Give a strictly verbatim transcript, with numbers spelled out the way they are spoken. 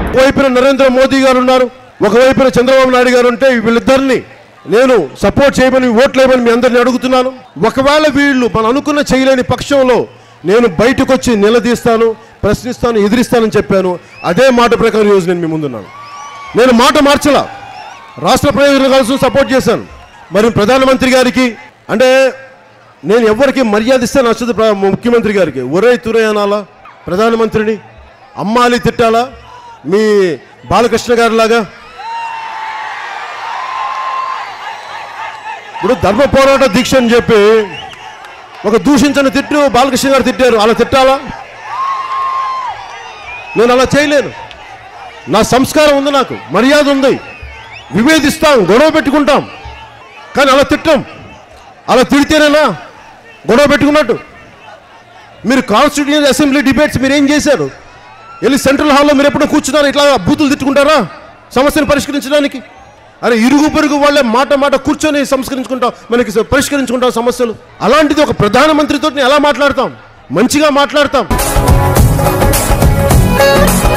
ఒకవైపున నరేంద్ర మోదీ గారు ఉన్నారు, ఒకవైపున చంద్రబాబు నాయుడు గారు ఉంటే వీళ్ళిద్దరిని నేను సపోర్ట్ చేయమని ఓట్లు వేయమని మీ అందరిని అడుగుతున్నాను. ఒకవేళ వీళ్ళు మనం అనుకున్న చేయలేని పక్షంలో నేను బయటకు వచ్చి నిలదీస్తాను, ప్రశ్నిస్తాను, ఎదిరిస్తానని చెప్పాను. అదే మాట ప్రకారం ఈరోజు నేను మీ ముందున్నాను. నేను మాట మార్చలా, రాష్ట్ర ప్రయోజనాల కోసం సపోర్ట్ చేశాను. మరి ప్రధానమంత్రి గారికి అంటే నేను ఎవరికి మర్యాద ఇస్తే నచ్చదు. ముఖ్యమంత్రి గారికి ఒరే తురే అనాలా, ప్రధానమంత్రిని అమ్మాలి తిట్టాలా, మీ బాలకృష్ణ గారి లాగా. ఇప్పుడు ధర్మ పోరాట దీక్ష అని చెప్పి ఒక దూషించని తిట్టు బాలకృష్ణ గారు తిట్టారు, అలా తిట్టాలా? నేను అలా చేయలేను. నా సంస్కారం ఉంది, నాకు మర్యాద ఉంది, విభేదిస్తాం, గొడవ పెట్టుకుంటాం, కానీ అలా తిట్టాం. అలా తిడితేనేనా గొడవ పెట్టుకున్నట్టు? మీరు కాన్స్టిట్యూషన్ అసెంబ్లీ డిబేట్స్ మీరు ఏం చేశారు? వెళ్ళి సెంట్రల్ హాల్లో మీరు ఎప్పుడో కూర్చున్నారు, ఇట్లా బూతులు తిట్టుకుంటారా సమస్యను పరిష్కరించడానికి? అరే ఇరుగు పొరుగు వాళ్ళే మాట మాట కూర్చొని సంస్కరించుకుంటాం, మనకి పరిష్కరించుకుంటాం సమస్యలు. అలాంటిది ఒక ప్రధానమంత్రితో ఎలా మాట్లాడతాం? మంచిగా మాట్లాడతాం.